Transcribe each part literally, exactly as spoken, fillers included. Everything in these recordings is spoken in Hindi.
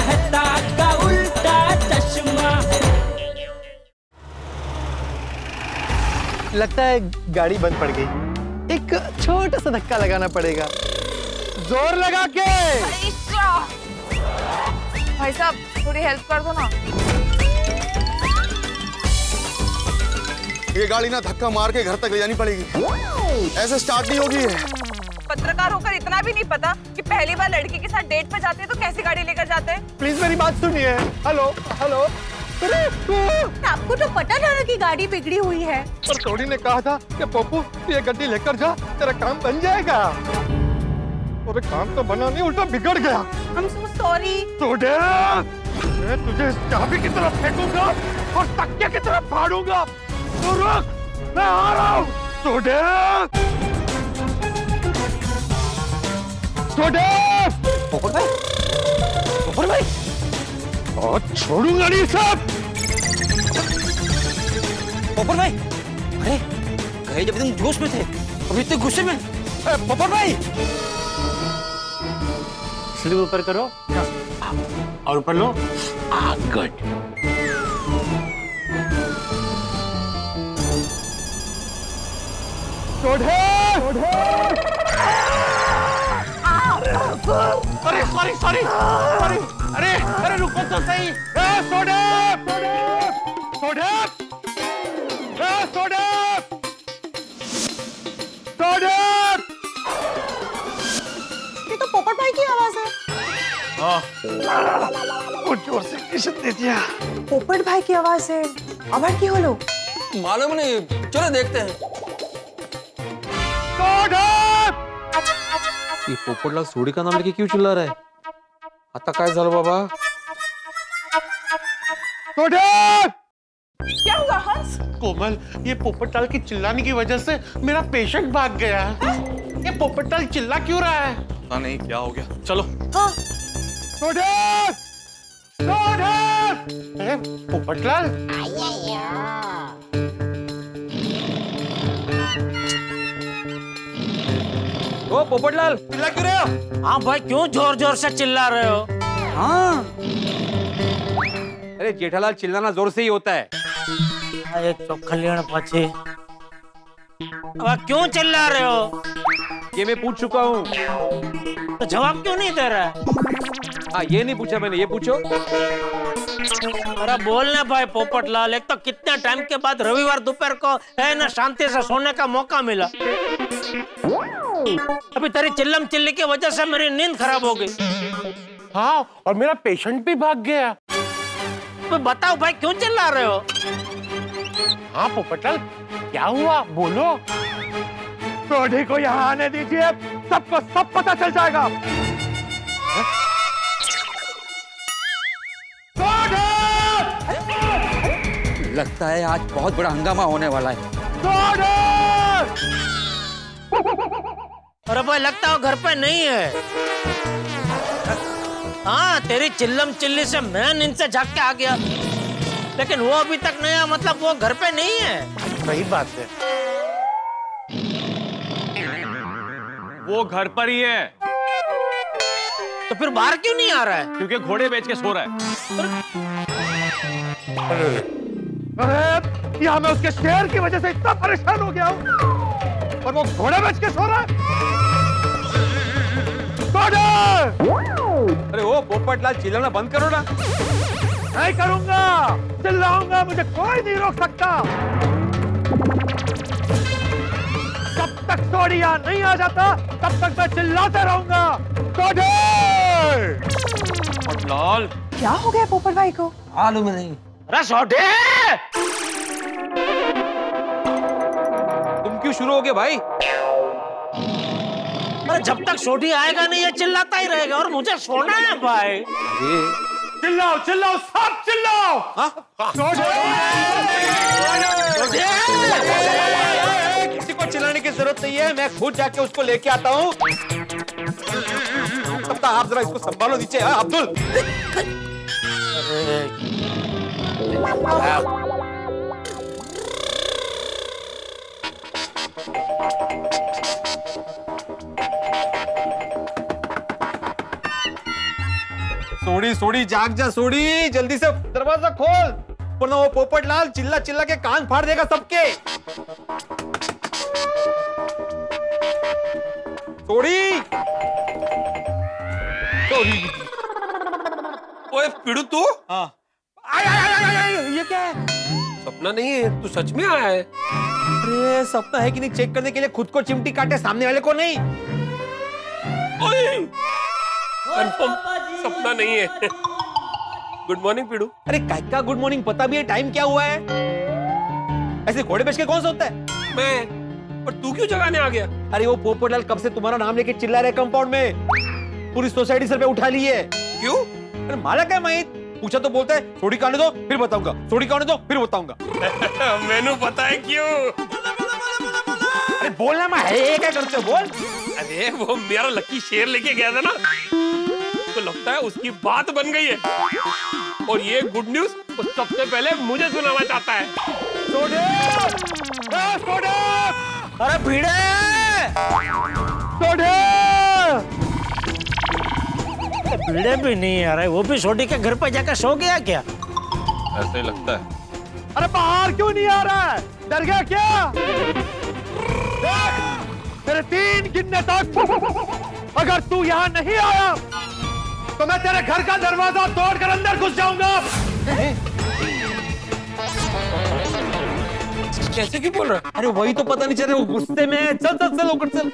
मेहता का उल्टा चश्मा। लगता है गाड़ी बंद पड़ गई, एक छोटा सा धक्का लगाना पड़ेगा, जोर लगा के। भाई साहब थोड़ी हेल्प कर दो ना। ये गाड़ी ना धक्का मार के घर तक ले जानी पड़ेगी, ऐसे स्टार्ट नहीं होगी। पत्रकार होकर इतना भी नहीं पता कि पहली बार लड़की के साथ डेट पे जाते हैं तो कैसी गाड़ी लेकर जाते हैं। प्लीज मेरी बात सुनिए। Hello hello. अरे आपको तो पता था ना कि गाड़ी बिगड़ी हुई है। पर टोनी ने कहा था कि पप्पू ये गड्डी लेकर जा, तेरा काम बन जाएगा। और काम तो बना नहीं, उल्टा बिगड़ गया। I'm so sorry। टोनी, मैं तुझे इस चाबी की तरफ फेंकूंगा और तकिया की तरफ फाड़ूंगा। तो रुक, मैं आ रहा हूँ। टोनी, टोनी, पोपट भाई, पोपट भाई, और छोड़ूंगा नहीं सब। पोपट भाई, अरे कहे जब तुम जोश में थे, अभी इतने गुस्से में। पोपट भाई, स्लीव ऊपर करो और ऊपर लो। आ, गुड। अरे सॉरी सॉरी सॉरी, अरे अरे रुको तो सही। सोडेप सोडेप सोडेप सोडेप। ये तो पोपट भाई की आवाज है। हाँ, बहुत जोर से किशन दे दिया। पोपट भाई की आवाज है। आवाज की होलो? मालूम नहीं, चलो देखते हैं। ये पोपटलाल सोडी का नाम लेके क्यों चिल्ला रहा है? आता काय झालं बाबा? क्या हुआ हंस? कोमल, ये पोपटलाल की चिल्लाने की वजह से मेरा पेशेंट भाग गया। ये पोपटलाल चिल्ला क्यों रहा है? पता नहीं क्या हो गया। चलो। हाँ। अरे पोपटलाल, ओ पोपटलाल, चिल्ला क्यों रहे हो? हाँ भाई, क्यों जोर जोर से चिल्ला रहे हो? हाँ, अरे जेठालाल, चिल्लाना जोर से ही होता है। अरे चौखलियान पाछे, अब क्यों चिल्ला रहे हो? ये मैं पूछ चुका हूँ। तो जवाब क्यों नहीं दे रहा है? हाँ, ये नहीं पूछा मैंने, ये पूछो। अरे बोलना भाई पोपटलाल, एक तो कितने टाइम के बाद रविवार दोपहर को है ना शांति से सोने का मौका मिला। अभी तेरी चिल्लम चिल्ली की वजह से मेरी नींद खराब हो गई। हाँ, और मेरा पेशेंट भी भाग गया। तो बताओ भाई, क्यों चिल्ला रहे हो? हाँ पोपटलाल, क्या हुआ बोलो। टोनी को यहाँ आने दीजिए, सबको सब पता चल जाएगा। लगता है आज बहुत बड़ा हंगामा होने वाला है। अरे भाई, लगता है घर पे नहीं है। हाँ, तेरी चिल्लम चिल्ली से मैं नींद से जाग के आ गया, लेकिन वो अभी तक नहीं आया, मतलब वो घर पे नहीं है। सही बात है, वो घर पर ही है। तो फिर बाहर क्यों नहीं आ रहा है? क्योंकि घोड़े बेच के सो रहा है। अरे यहाँ मैं उसके शेर की वजह से इतना परेशान हो गया हूँ, और वो घोड़े बेच के सो रहा है। अरे ओ पोपटलाल, चिल्लाना बंद करो ना। नहीं करूंगा, चिल्लाऊंगा, मुझे कोई नहीं रोक सकता। जब तक सोडिया नहीं आ जाता तब तक मैं चिल्लाते रहूंगा। पोपटलाल, क्या हो गया पोपट भाई को? मालूम नहीं। अरे सोडे, तुम क्यों शुरू हो गए भाई? अरे जब तक सोडी आएगा नहीं, ये चिल्लाता ही रहेगा और मुझे सोना है भाई। चिल्लाओ चिल्लाओ, सब चिल्लाओ। किसी को चिल्लाने की जरूरत नहीं है, मैं खुद जाके उसको लेके आता हूँ। तब तक आप जरा इसको संभालो नीचे। हाँ अब्दुल। सोड़ी सोड़ी जाग जा सोड़ी, जल्दी से दरवाजा खोल वरना वो पोपटलाल चिल्ला चिल्ला के कान फाड़ देगा सबके। सोड़ी सोड़ी। ओए पिड़ू तू? हाँ। आय, आय, आय, आय, आय, ये क्या है? सपना नहीं है, तू सच में आया है? अरे सपना है कि नहीं चेक करने के लिए खुद को चिमटी काटे, सामने वाले को नहीं। कंफर्म सपना नहीं है। Good morning Pidu. अरे काय का गुड मॉर्निंग, पता भी है टाइम क्या हुआ है? ऐसे घोड़े बेच के कौन सोता है? मैं। और तू क्यों जगाने आ गया? अरे वो पोपटलाल कब से तुम्हारा नाम लेके चिल्ला रहे कंपाउंड में, पूरी सोसाइटी सर पे उठा ली है। क्यों? अरे माला क्या माहित, पूछा तो बोलता है सोड़ी काटने दो फिर बताऊंगा, सोड़ी काटने दो फिर बताऊंगा। मैंने पता है क्यों। अरे बोलना मैं है, क्या करते हो बोल। अरे वो मेरा लकी शेर लेके गया था ना, तो लगता है उसकी बात बन गई है और ये गुड न्यूज वो सबसे पहले मुझे सुनाना चाहता है। सोडे, ए, सोडे! अरे भीड़े सोडे! भीड़े भी नहीं आ रहे, वो भी सोडी के घर पे जाकर सो गया क्या? ऐसे ही लगता है। अरे बाहर क्यों नहीं आ रहा है? डर गया क्या? तेरे तीन गिनने तक अगर तू यहाँ नहीं आया तो मैं तेरे घर का दरवाजा तोड़कर अंदर घुस जाऊंगा। कैसे क्यों बोल रहा है? अरे वही तो पता नहीं चल रहा, वो गुस्से में है। चल चल चल ऊपर चल।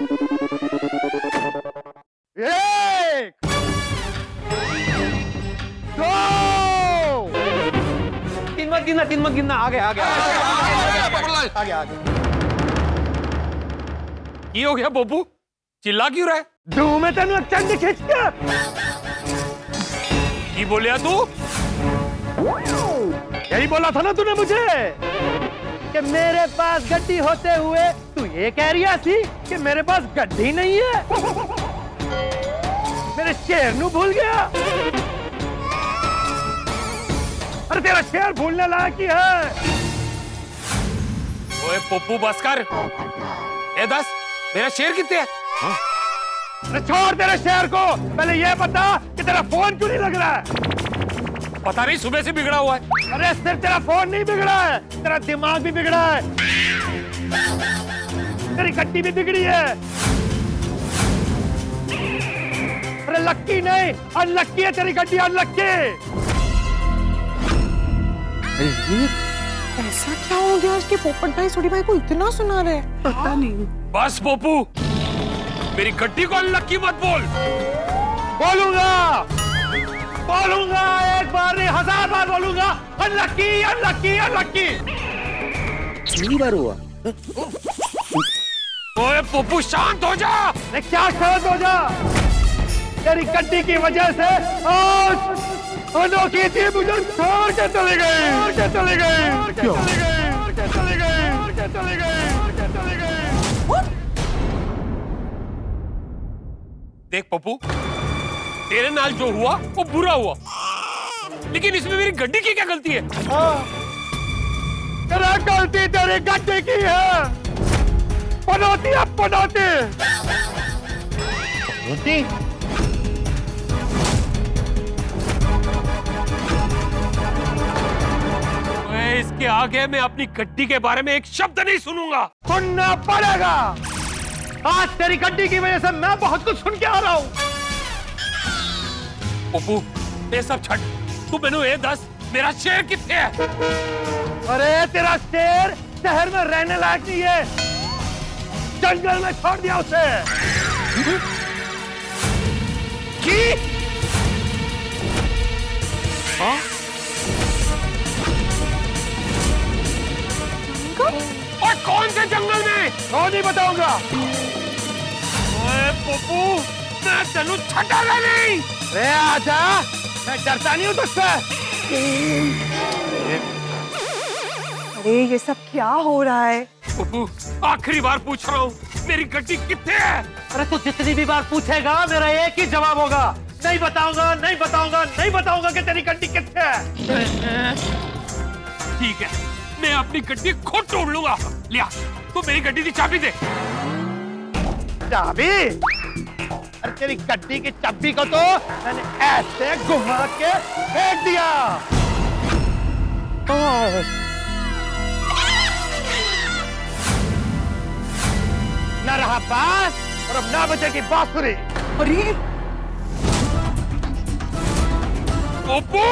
एक, दो, तीन मत गिनना, तीन मत गिनना, आगे आगे आगे आगे। ये हो गया बब्बू, चिल्ला क्यों रहा है? दू में तेन चंद खींच के की बोलिया तू? यही बोला था ना तूने मुझे कि मेरे पास गड्डी होते हुए तू ये कह रही थी कि मेरे पास गड्डी नहीं है। मेरे शेर नू भूल गया। अरे तेरा शेर भूलने लायक ही है। ओए पप्पू बस कर। ए दस, मेरा शेर कितने है? हाँ? अरे छोड़ तेरे शेर को, पहले ये बता कि तेरा फोन क्यों नहीं लग रहा है? पता नहीं, सुबह से बिगड़ा हुआ है। अरे सिर्फ तेरा फोन नहीं बिगड़ा है, तेरा दिमाग भी बिगड़ा है, तेरी गड्डी भी बिगड़ी है। अरे लक्की नहीं, अनलक्की है तेरी गड्डी, अनलक्की। ऐसा क्या हो गया कि पोपट भाई सोडी भाई को इतना सुना रहे? पता नहीं। बस पप्पू, मेरी गड्डी को अनलक्की मत बोल। बोलूंगा बोलूंगा, एक बार नहीं हजार बार बोलूंगा। Unlucky unlucky unlucky. पहली बार हुआ। ओए पप्पू शांत हो जा। मैं क्या शांत हो जा? तेरी गड्डी की वजह से आज अनोखी थी मुझे छोड़ के चले गए, छोड़ के चले गए, छोड़ के चले गए, छोड़ के चले गए, छोड़ के चले गए, छोड़ के चले गए। देख पप्पू, तेरे नाल जो हुआ वो बुरा हुआ, लेकिन इसमें मेरी गड्डी की क्या गलती है? हाँ, तेरा गलती तेरी गड्डी की है। पनौती है पनौती। पनौती? मैं इसके आगे मैं अपनी गड्डी के बारे में एक शब्द नहीं सुनूंगा। सुनना पड़ेगा। आज तेरी गड्डी की वजह से मैं बहुत कुछ सुन के आ रहा हूँ। पप्पू, ये सब छट, तू मैंने ये दस, मेरा शेर कितने है? अरे तेरा शेर शहर में रहने लायक नहीं है, जंगल में छोड़ दिया उसे। की? हाँ? और कौन से जंगल में? वो नहीं बताऊंगा। ओए पप्पू, मैं तेनू छटागा नहीं। अरे आजा, मैं डरता नहीं हूँ तुझसे। अरे ये सब क्या हो रहा है? पप्पू, आखिरी बार पूछ रहा हूँ, मेरी गड्डी कितने है? अरे तू जितनी भी बार पूछेगा मेरा एक ही जवाब होगा, नहीं बताऊंगा, नहीं बताऊंगा, नहीं बताऊंगा कि तेरी गड्डी कितने है। ठीक है, मैं अपनी गड्डी खुद ढूंढ लूंगा। लिया, तू मेरी गड्डी की चाबी दे। चाबी? अरे तेरी गड्डी की चाबी को तो मैंने ऐसे घुमा के फेंक दिया। न रहा बास और अब ना बचेगी बांसुरी। अरे पप्पू!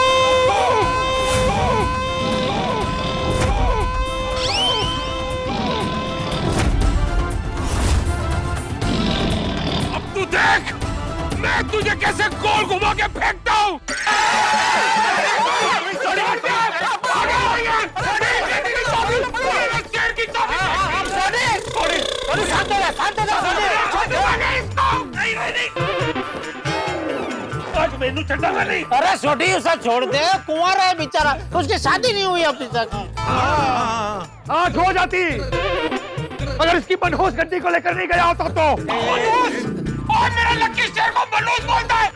अब तू देख मैं तुझे कैसे गोल घुमा के फेंकता हूँ। मैनू छड्डांगा नहीं। अरे छोटी उसे छोड़ दे, कुंवारा है बेचारा, उसकी शादी नहीं हुई अभी तक। आंख हो जाती अगर इसकी मनहूस गड्डी को लेकर नहीं गया होता तो। और मेरा लक्की शेर को मनहूस बोलता है।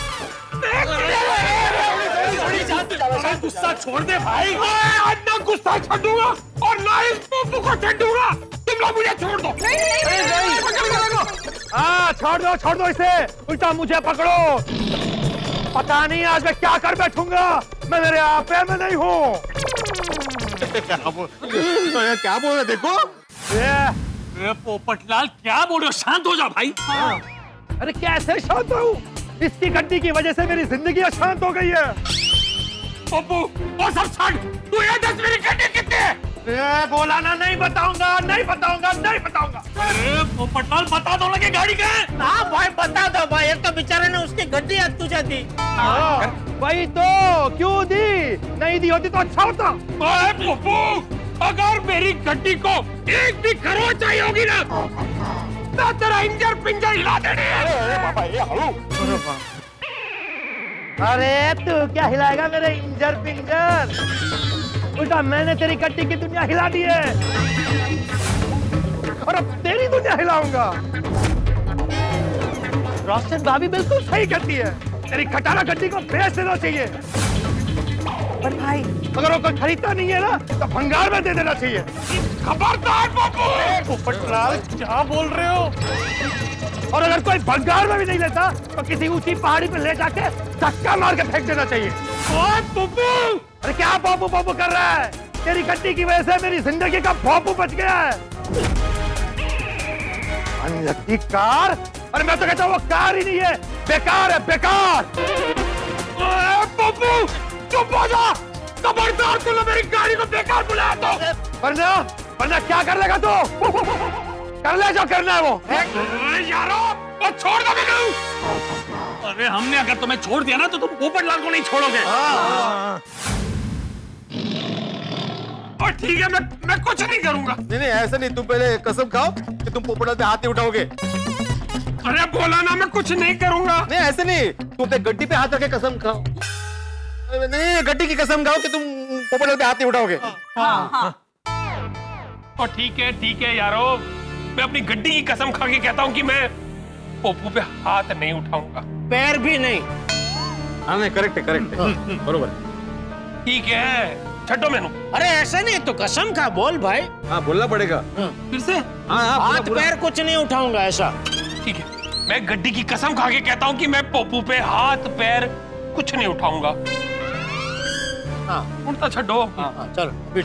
गुस्सा छोड़ दे भाई। मैं आज ना गुस्सा छोड़ूंगा और ना इस पप्पू को छोड़ूंगा। तुम लोग मुझे छोड़ दो। नहीं नहीं नहीं हाँ छोड़ दो छोड़ दो इसे, उल्टा मुझे पकड़ो। पता नहीं आज मैं क्या कर बैठूंगा, मैं मेरे आपे में नहीं हूँ। क्या बोल क्या बोल रहे देखो। ये पोपटलाल क्या बोल रहे हो? शांत हो जा भाई। अरे कैसे शांत हूँ? इसकी गड्डी की वजह से मेरी जिंदगी अशांत हो गई है। पप्पू वो सब छोड़, तू ये दस मेरी गड्डी कितनी है? ए, बोला ना नहीं बताऊंगा नहीं बताऊंगा नहीं बताऊंगा। अरे पोपटलाल बता दो ना कि गाड़ी कहाँ है? हाँ भाई बता दो भाई, एक तो बेचारे ने उसकी गड्डी हाथ तुझे दी। वही तो, क्यों दी? नहीं दी होती तो अच्छा होता। अरे पप्पू अगर मेरी गड्डी को एक भी खरोच चाहिए होगी ना, मैं तेरा इंजर पिंजर हिला देने। अरे बाबा ये हलू। अरे तू क्या हिलाएगा मेरे इंजर पिंजर? उल्टा मैंने तेरी गड्डी की दुनिया हिला दी है और अब तेरी दुनिया हिलाऊंगा। रोशन भाभी बिल्कुल सही कहती है, तेरी खटारा गड्डी को बेच देना चाहिए। पर भाई अगर वो कोई खरीदता नहीं है ना तो भंगार में दे देना चाहिए। खबरदार पप्पू। पोपटलाल क्या बोल रहे हो? और अगर कोई भंगार में भी नहीं लेता तो किसी ऊंची पहाड़ी पे ले जाके धक्का मार के फेंक देना चाहिए। ओए पप्पू! अरे क्या बाबू बाबू कर रहा है? तेरी गड्डी की वजह से मेरी जिंदगी का बाबू बच गया है। Unlucky car? अरे मैं तो कहता हूँ वो कार ही नहीं है, बेकार है बेकार। ओए पप्पू चुप हो जा। खबरदार तूने मेरी गाड़ी को बेकार बुलाया तो। वरना वरना क्या कर लेगा तू? कर ले जो करना है वो। अरे यारो वो छोड़ दो मेनू। अरे हमने अगर तुम्हें छोड़ दिया ना तो तुम पोपटलाल को नहीं छोड़ोगे। और ठीक है मैं मैं कुछ नहीं करूंगा। नहीं नहीं ऐसा नहीं, तुम पहले कसम खाओ कि तुम पोपटलाल पे हाथ नहीं उठाओगे। अरे बोला ना मैं कुछ नहीं करूंगा। नहीं ऐसे नहीं, तुम अपने गड्डी पे हाथ रखे कसम खाओ। नहीं गड्डी की कसम खाओ कि तुम पोपटलाल पे हाथ नहीं उठाओगे। हाँ हाँ और ठीक है ठीक है यारो, मैं अपनी गड्डी की कसम खा के कहता हूँ कि मैं पप्पू पे हाथ नहीं उठाऊंगा। पैर भी नहीं। हाँ नहीं करेक्ट है करेक्ट है बरोबर। ठीक है छड्डो मैनू। अरे ऐसे नहीं, तो कसम खा बोल भाई। हाँ बोलना पड़ेगा फिर से? हाँ हाँ हाथ पैर कुछ नहीं उठाऊंगा ऐसा। ठीक है मैं गड्डी की कसम खा के कहता हूँ कि मैं पप्पू पे हाथ पैर कुछ नहीं उठाऊंगा। हाँ उठता छड्डो। हाँ हाँ चलो बिट।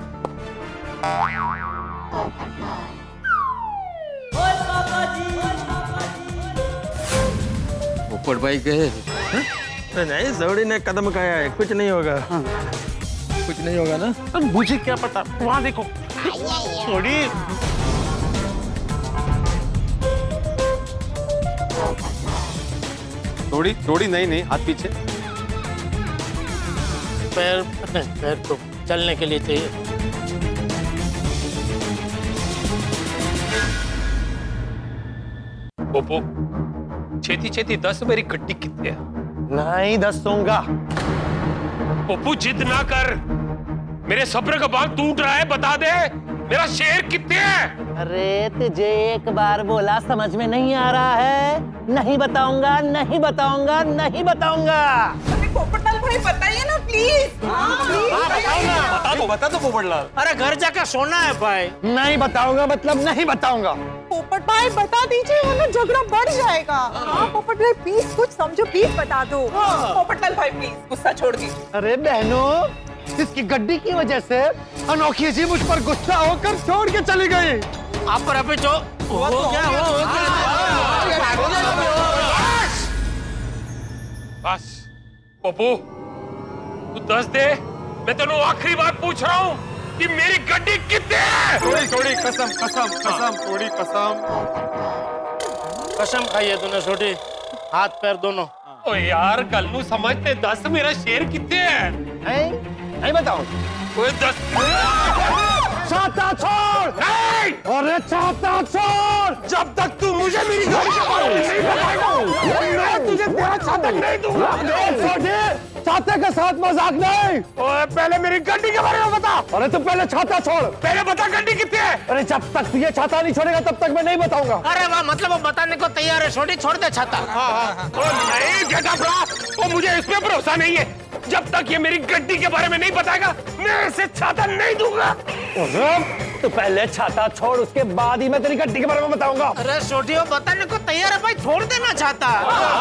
पोपट भाई कहे नहीं सौड़ी ने कदम खाया है, कुछ नहीं होगा। कुछ नहीं होगा ना। अब मुझे क्या पता, वहां देखो। थोड़ी थोड़ी थोड़ी नहीं नहीं हाथ पीछे। पैर नहीं, पैर तो चलने के लिए चाहिए। पोपो छेती छेती दस मेरी गड्डी कितने है? नहीं दसूंगा। पप्पू जिद ना कर, मेरे सब्र का बांध टूट रहा है। बता दे मेरा शेर कितने है? अरे तुझे एक बार बोला समझ में नहीं आ रहा है? नहीं बताऊंगा नहीं बताऊंगा नहीं बताऊंगा। पोपटलाल भाई बताइए ना प्लीज। बता दो बता दो पोपटलाल। अरे घर जाकर सोना है भाई। नहीं बताऊंगा मतलब नहीं बताऊंगा। पोपट भाई बता दीजिए वरना झगड़ा बढ़ जाएगा। हाँ पोपट भाई प्लीज कुछ समझो, प्लीज बता दो। पोपटलाल भाई प्लीज गुस्सा छोड़ दीजिए। अरे बहनों, इसकी गड्डी की वजह से अनोखी जी मुझ पर गुस्सा होकर छोड़ के चली गई। आप पर अभी जो हो गया वो हो गया। बस पप्पू, तू दस दे, मैं तेनू आखिरी बार पूछ रहा हूँ कि मेरी गड्डी कितने है? थोड़ी थोड़ी कसम कसम कसम थोड़ी कसम। कसम खाई है तूने छोटी, हाथ पैर दोनों। ओ यार कल नू समझते दस मेरा शेर कितने है? नहीं बताओ। ओए दस। छाता छोड़। नहीं। अरे छाता छोड़। जब तक तू मुझे मेरी गाड़ी के बारे में नहीं बताएगा, मैं तुझे तेरा छाता नहीं दूंगा। छाते के साथ मजाक नहीं। ओए पहले मेरी गड्डी के बारे में बता। अरे तू पहले छाता छोड़। पहले बता गड्डी कितने है? अरे जब तक ये छाता नहीं छोड़ेगा तब तक मैं नहीं बताऊंगा। अरे वाह, मतलब वो बताने को तैयार है। छोटी छोड़ दे छाता। ओ नहीं जेठा भरा, वो मुझे इस पे भरोसा नहीं है। जब तक ये मेरी गड्डी के बारे में नहीं बताएगा मैं इसे छाता नहीं दूंगा। तो पहले छाता छोड़, उसके बाद ही मैं तेरी गड्डी के बारे में बताऊंगा। अरे छोटी वो बताने को तैयार है भाई, छोड़ देना छाता।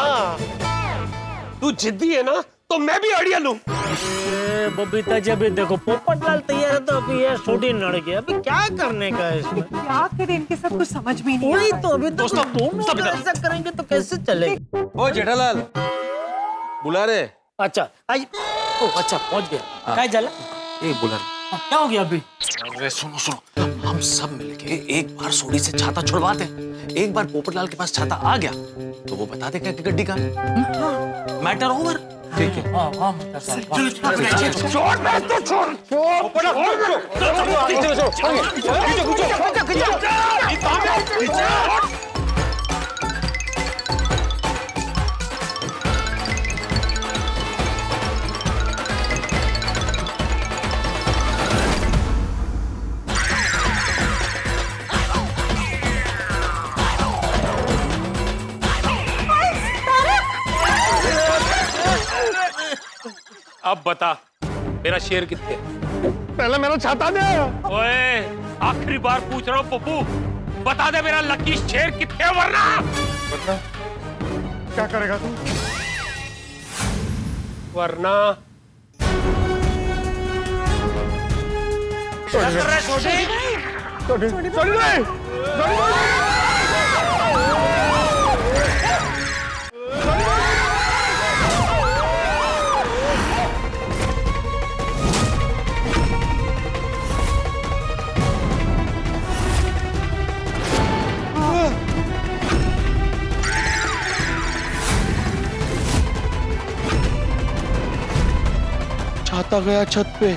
तू जिद्दी है ना तो मैं भी अड़िया लूं। बबीता जी अभी देखो पोपटलाल तैयार है तो अभी ये छोटी लड़ गई, अभी क्या करने का है इसमें? क्या करें, इनके साथ कुछ समझ में नहीं वही आ तो अभी दोस्तों दोनों ऐसा करेंगे तो कैसे चलेगा? ओ जेठालाल बुला रहे। अच्छा आई, ओ अच्छा पहुंच गया। क्या चला? ए बुला क्या हो गया अभी? अरे सुनो सुनो, हम सब मिलके एक बार सोडी से छाता छुड़वाते हैं। एक बार पोपटलाल के पास छाता आ गया तो वो बता देगा कि गड्डी का मैटर ओवर। ठीक है। हाँ हाँ छोड़ मैं तो छोड़ छोड़ अब बता मेरा शेर कितने? पहले मेरा छाता दे। ओए आखिरी बार पूछ रहा हूँ पप्पू, बता दे मेरा लकी शेर कितने, वरना वरना क्या करेगा तू? वरना छोड़ी छोड़ी छोड़ी नहीं। छाता गया छत पे।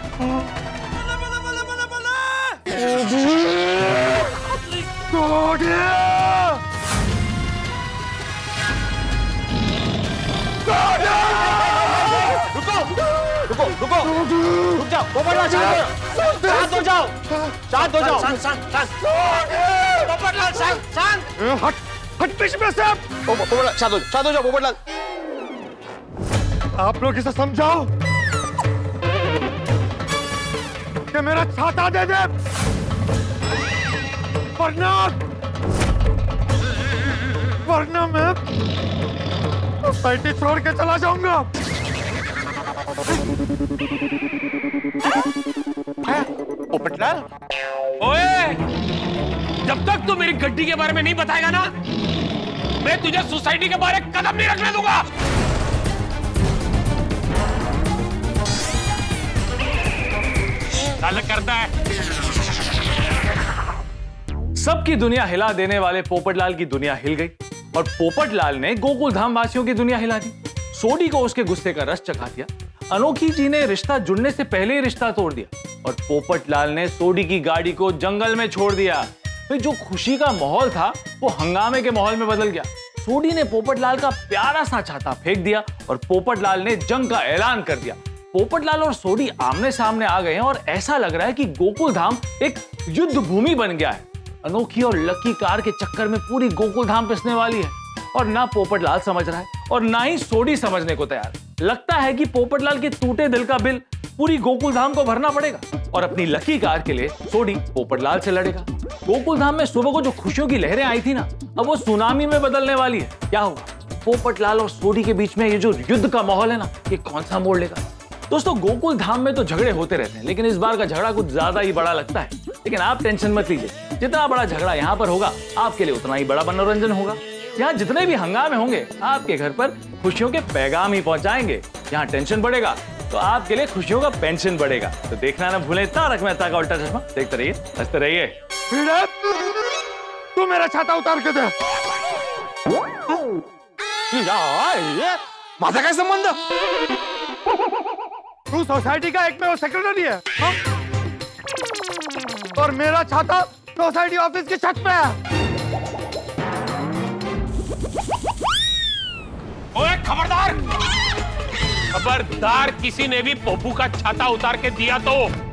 रुको रुको रुको रुक जाओ, पोपटलाल शांत हो जाओ, शांत हो जाओ। शांत शांत शांत पोपटलाल शांत शांत। हट हट पीछे में से। पोपटलाल शांत हो जाओ, शांत हो जाओ पोपटलाल। आप लोग इसे समझाओ कि मेरा छाता दे दे, वरना वरना मैं सोसाइटी छोड़ के चला जाऊंगा। पोपटलाल, ओए जब तक तू मेरी गड्डी के बारे में नहीं बताएगा ना मैं तुझे सोसाइटी के बारे कदम नहीं रखने दूंगा। करता है सबकी दुनिया हिला देने वाले पोपटलाल की दुनिया हिल गई और पोपटलाल ने गोकुल धाम वासियों की दुनिया हिला दी। सोडी को उसके गुस्से का रस चखा दिया। अनोखी जी ने रिश्ता जुड़ने से पहले ही रिश्ता तोड़ दिया और पोपटलाल ने सोडी की गाड़ी को जंगल में छोड़ दिया। फिर जो खुशी का माहौल था वो हंगामे के माहौल में बदल गया। सोडी ने पोपटलाल का प्यारा सा छाता फेंक दिया और पोपटलाल ने जंग का ऐलान कर दिया। पोपटलाल और सोडी आमने सामने आ गए हैं और ऐसा लग रहा है कि गोकुल धाम एक युद्ध भूमि बन गया है। अनोखी और लकी कार के चक्कर में पूरी गोकुल धाम पिसने वाली है और ना पोपटलाल समझ रहा है और ना ही सोडी समझने को तैयार। लगता है कि पोपटलाल के टूटे दिल का बिल पूरी गोकुल धाम को भरना पड़ेगा और अपनी लकी कार के लिए सोडी पोपटलाल से लड़ेगा। गोकुल धाम में सुबह को जो खुशियों की लहरें आई थी ना, अब वो सुनामी में बदलने वाली है। क्या होगा? पोपटलाल और सोडी के बीच में ये जो युद्ध का माहौल है ना, ये कौन सा मोड़ लेगा? दोस्तों, गोकुल धाम में तो झगड़े होते रहते हैं, लेकिन इस बार का झगड़ा कुछ ज्यादा ही बड़ा लगता है। लेकिन आप टेंशन मत लीजिए, जितना बड़ा झगड़ा यहाँ पर होगा आपके लिए उतना ही बड़ा मनोरंजन होगा। यहाँ जितने भी हंगामे होंगे आपके घर पर खुशियों के पैगाम ही पहुंचाएंगे। यहाँ टेंशन बढ़ेगा तो आपके लिए खुशियों का पेंशन बढ़ेगा। तो देखना ना भूलें तारक मेहता का उल्टा चश्मा। देखते रहिए, हंसते रहिए। तू मेरा छाता उतार के दे। ये माझा काय संबंध? तू सोसाइटी का एक में वो सेक्रेटरी है, हा? और मेरा छाता सोसाइटी ऑफिस की छत पे है। ओए खबरदार! खबरदार किसी ने भी पप्पू का छाता उतार के दिया तो